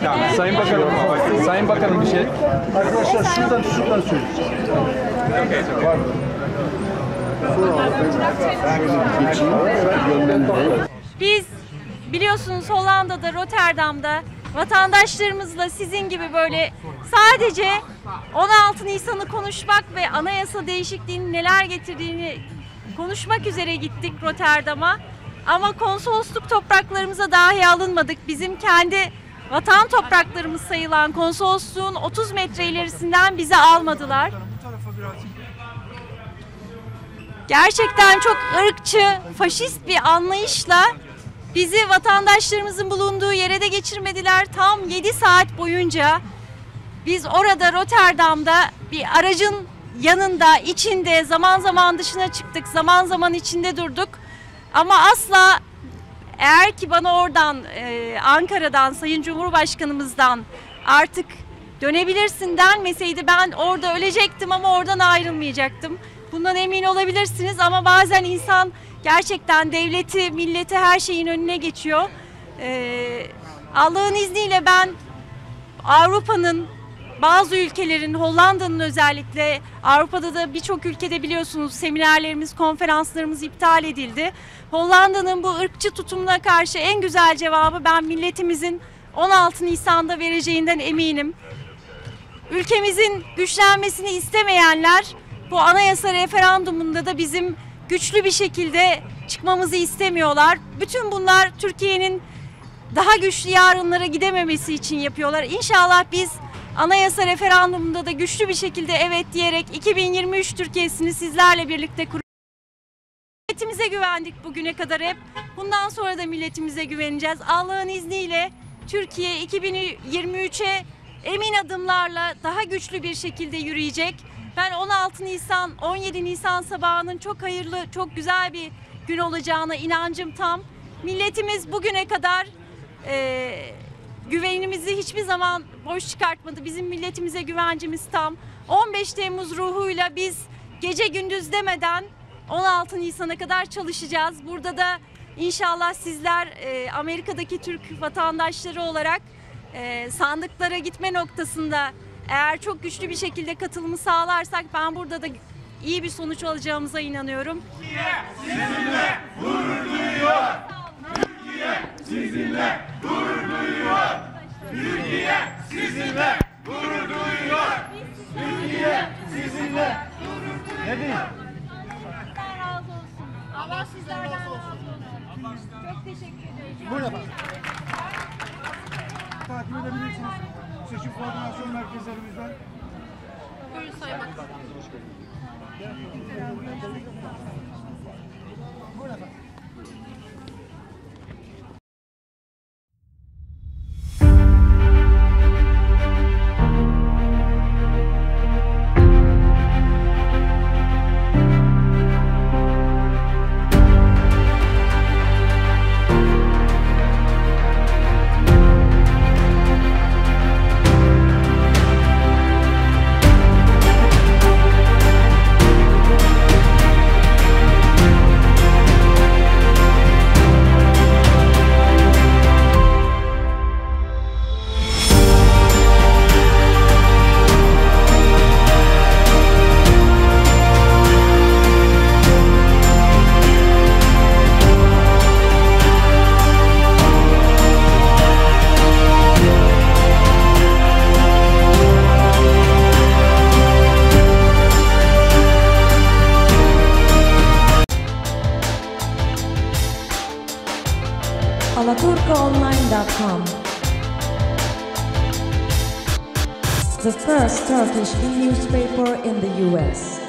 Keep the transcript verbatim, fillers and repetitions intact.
Sayın Bakanım, Sayın Bakanım bir şey. Arkadaşlar şuradan şuradan söyleyeceğim. Var mı? Biz biliyorsunuz Hollanda'da, Rotterdam'da vatandaşlarımızla sizin gibi böyle sadece on altı Nisan'ı konuşmak ve anayasa değişikliğinin neler getirdiğini konuşmak üzere gittik Rotterdam'a. Ama konsolosluk topraklarımıza dahi alınmadık. Bizim kendi vatan topraklarımız sayılan konsolosluğun otuz metre ilerisinden bizi almadılar. Gerçekten çok ırkçı, faşist bir anlayışla bizi vatandaşlarımızın bulunduğu yere de geçirmediler. Tam yedi saat boyunca biz orada Rotterdam'da bir aracın yanında, içinde, zaman zaman dışına çıktık, zaman zaman içinde durduk. Ama asla eğer ki bana oradan e, Ankara'dan, Sayın Cumhurbaşkanımızdan artık dönebilirsin denmeseydi ben orada ölecektim ama oradan ayrılmayacaktım. Bundan emin olabilirsiniz ama bazen insan gerçekten devleti, milleti her şeyin önüne geçiyor. Ee, Allah'ın izniyle ben Avrupa'nın bazı ülkelerin, Hollanda'nın özellikle, Avrupa'da da birçok ülkede biliyorsunuz seminerlerimiz, konferanslarımız iptal edildi. Hollanda'nın bu ırkçı tutumuna karşı en güzel cevabı ben milletimizin on altı Nisan'da vereceğinden eminim. Ülkemizin güçlenmesini istemeyenler bu anayasa referandumunda da bizim güçlü bir şekilde çıkmamızı istemiyorlar. Bütün bunlar Türkiye'nin daha güçlü yarınlara gidememesi için yapıyorlar. İnşallah biz anayasa referandumunda da güçlü bir şekilde evet diyerek iki bin yirmi üç Türkiye'sini sizlerle birlikte kuracağız. Milletimize güvendik bugüne kadar hep. Bundan sonra da milletimize güveneceğiz. Allah'ın izniyle Türkiye iki bin yirmi üçe emin adımlarla daha güçlü bir şekilde yürüyecek. Ben on altı Nisan, on yedi Nisan sabahının çok hayırlı, çok güzel bir gün olacağına inancım tam. Milletimiz bugüne kadar e, güvenimizi hiçbir zaman boş çıkartmadı. Bizim milletimize güvencimiz tam. on beş Temmuz ruhuyla biz gece gündüz demeden on altı Nisan'a kadar çalışacağız. Burada da inşallah sizler e, Amerika'daki Türk vatandaşları olarak e, sandıklara gitme noktasında eğer çok güçlü bir şekilde katılımı sağlarsak ben burada da iyi bir sonuç alacağımıza inanıyorum. Türkiye sizinle gurur duyuyor. Türkiye sizinle gurur duyuyor. Türkiye sizinle gurur duyuyor. Türkiye sizinle gurur duyuyor. Ne diyeyim? Allah razı olsun. Allah sizlerden razı olsun. Çok teşekkür ederim. Buyurun efendim. Takip edebilirsiniz. Seçim koordinasyon merkezlerimizden. Buyurun Sayın Bakan. Buyurun efendim. Alaturka Online dot com, the first Turkish e-newspaper in the U S